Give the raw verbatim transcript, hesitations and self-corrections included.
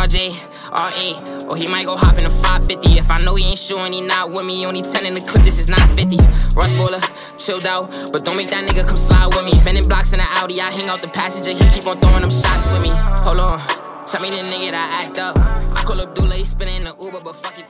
R J, R A, or he might go hop in a five fifty. If I know he ain't sure and he not with me, only ten in the clip, this is not fifty. Rush Bowler, chilled out, but don't make that nigga come slide with me. Bending blocks in the Audi, I hang out the passenger, he keep on throwing them shots with me. Hold on, tell me the nigga that I act up. I call up Dula, he spinning in the Uber, but fuck it.